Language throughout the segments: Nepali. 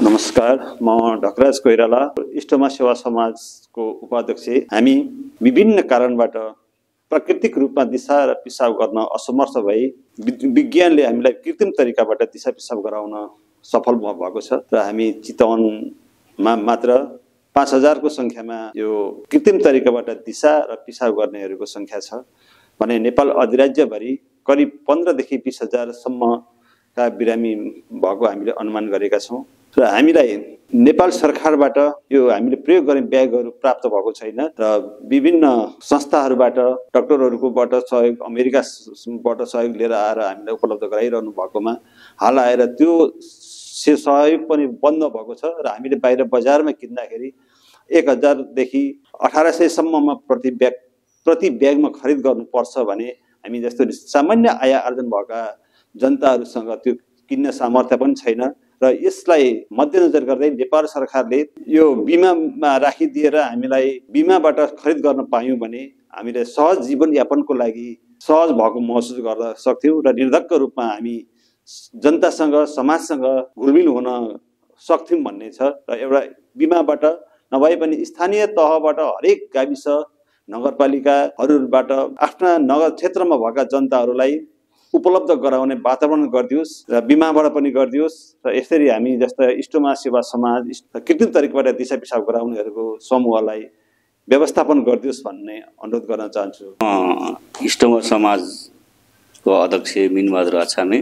नमस्कार, म ढकराज कोइराला, इष्टमा सेवा समाजको उपाध्यक्ष। हामी विभिन्न कारणबाट प्राकृतिक रूपमा दिशा र पिसाब गर्न असमर्थ भई विज्ञानले हामीलाई कृत्रिम तरिकाबाट दिशा पिसाब गराउन सफल भएको छ र हामी चितवनमा मात्र 5000 को संख्यामा यो कृत्रिम तरिकाबाट दिशा र पिसाब गर्नेहरूको संख्या छ भने नेपाल अधिराज्यभरि करिब 15 देखि 20,000 सम्मका बिरामी भएको हामीले अनुमान गरेका छौं र हामीलाई नेपाल सरकारबाट यो हामीले प्रयोग गर्ने ब्यागहरू प्राप्त भएको छैन र विभिन्न संस्थाहरूबाट डाक्टरहरूकोबाट सहयोग, अमेरिकाबाट सहयोग लिएर आएर हामीलाई उपलब्ध गराइरहनु भएकोमा हाल आएर त्यो सहयोग पनि बन्द भएको छ र हामीले बाहिर बजारमा किन्दाखेरि 1000 देखि 1800 सम्ममा प्रति ब्यागमा खरिद गर्नुपर्छ भने हामी जस्तो सामान्य आय आर्जन भएका जनताहरूसँग त्यो किन्न सामर्थ्य पनि छैन र यसलाई मध्यनजर गर्दै नेपाल सरकारले यो बीमामा राखिदिएर हामीलाई बीमाबाट खरिद गर्न पायौं भने हामीले सहज जीवन यापनको लागि सहज भएको महसुस गर्न सक्थ्यौं र निर्धक्क रूपमा हामी जनतासँग समाजसँग घुलमिल हुन सक्थ्यौं भन्ने छ र एउटा बीमाबाट नभए पनि स्थानीय तहबाट हरेक गाविस नगरपालिकाहरूबाट आफ्ना नगर क्षेत्रमा भएका जनताहरूलाई उपलब्ध गराउने वातावरण गरिदियोस् र बीमाबाट पनि गरिदियोस् र यसरी हामी जस्ता इष्टमा सेवा समाज कृत्रिम तरिकाबाट दिशा पिसाब गराउनेहरूको समूहलाई व्यवस्थापन गरिदियोस् भन्ने अनुरोध गर्न चाहन्छु। इष्टमा समाजको अध्यक्ष मिनबहादुर अछामे।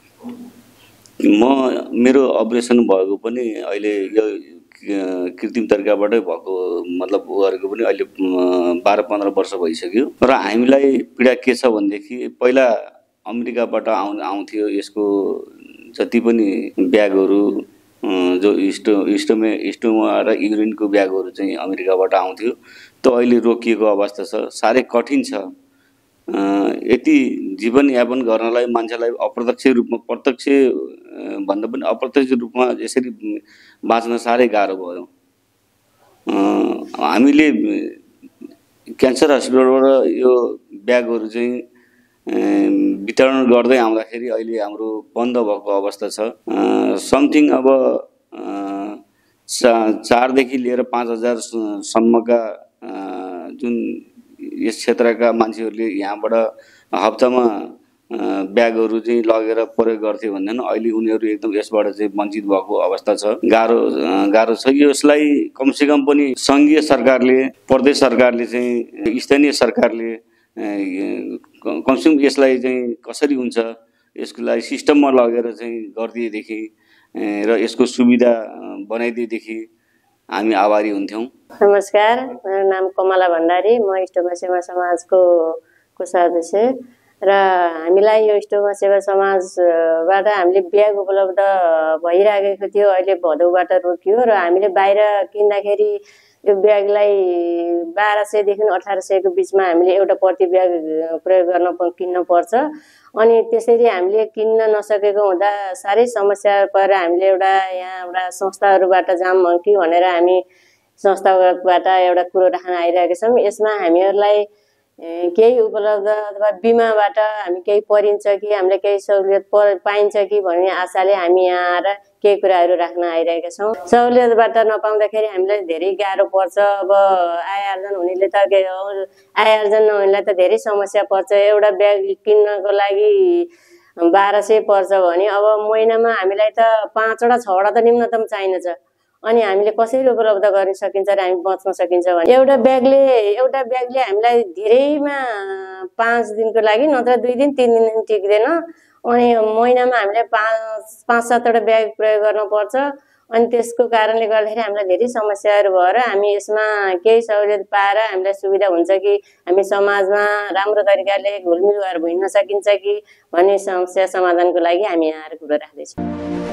मेरो अपरेसन भएको पनि अहिले यो कृत्रिम तरिकाबाटै भएको, मतलब उहाँहरूको पनि अहिले 12-15 वर्ष भइसक्यो र हामीलाई पीडा के छ भनेदेखि पहिला अमेरिकाबाट आउँथ्यो यसको जति पनि ब्यागहरू जो स्टोमा र युरिनको ब्यागहरू चाहिँ अमेरिकाबाट आउँथ्यो, त्यो अहिले रोकिएको अवस्था छ। साह्रै कठिन छ। यति जीवनयापन गर्नलाई मान्छेलाई अप्रत्यक्ष रूपमा, प्रत्यक्ष भन्दा पनि अप्रत्यक्ष रूपमा यसरी बाँच्न साह्रै गाह्रो भयो। हामीले क्यान्सर हस्पिटलबाट यो ब्यागहरू चाहिँ वितरण गर्दै आउँदाखेरि अहिले हाम्रो बन्द भएको अवस्था छ। समथिङ अब 4 देखि लिएर 5000 सम्मका जुन यस क्षेत्रका मान्छेहरूले यहाँबाट हप्तामा ब्यागहरू चाहिँ लगेर प्रयोग गर्थे भन्दैन, अहिले उनीहरू एकदम यसबाट चाहिँ वञ्चित भएको अवस्था छ। गाह्रो छ। यसलाई कमसेकम पनि संघीय सरकारले, प्रदेश सरकारले चाहिँ, स्थानीय सरकारले कमसेकम यसलाई चाहिँ कसरी हुन्छ यसको लागि सिस्टममा लगेर चाहिँ गरिदिएदेखि र यसको सुविधा बनाइदिएदेखि हामी आभारी हुन्थ्यौं। नमस्कार, मेरो नाम कमला भण्डारी, म इष्टमा सेवा समाजको सदस्य र हामीलाई यो इष्टमा सेवा समाजबाट हामीले ब्याग उपलब्ध भइरहेको थियो। अहिले भदौबाट रोकियो र हामीले बाहिर किन्दाखेरि यो ब्यागलाई 1200 देखि 1800 को बीचमा हामीले एउटा प्रति ब्याग प्रयोग गर्न किन्न पर्छ। अनि त्यसरी हामीले किन्न नसकेको हुँदा साह्रै समस्या परेर हामीले एउटा संस्थाहरूबाट जाम कि भनेर हामी संस्थाबाट एउटा कुरो राख्न आइरहेका छौँ। यसमा हामीहरूलाई केही उपलब्ध अथवा बीमाबाट हामी केही परिन्छ कि हामीलाई केही सहुलियत पाइन्छ कि भन्ने आशाले हामी यहाँ आएर केही कुराहरू राख्न आइरहेका छौँ। सहुलियतबाट नपाउँदाखेरि हामीलाई धेरै गाह्रो पर्छ। अब आय आर्जन हुनेले त आय आर्जन नहुनेलाई त धेरै समस्या पर्छ। एउटा ब्याग किन्नको लागि 1200 पर्छ भने अब महिनामा हामीलाई त 5वटा 6वटा त न्यूनतम चाहिन्छ। अनि हामीले कसरी उपलब्ध गर्न सकिन्छ र हामी बच्न सकिन्छ भने एउटा ब्यागले हामीलाई धेरैमा 5 दिनको लागि, नत्र 2 दिन 3 दिन टिक्दैन। अनि महिनामा हामीले 5-7वटा ब्याग प्रयोग गर्नुपर्छ। अनि त्यसको कारणले गर्दाखेरि हामीलाई धेरै समस्याहरू भएर हामी यसमा केही सहुलियत पाएर हामीलाई सुविधा हुन्छ कि हामी समाजमा राम्रो तरिकाले घुलमिल भएर हिँड्न सकिन्छ कि भन्ने समस्या समाधानको लागि हामी यहाँ आएर कुरा राख्दैछौँ।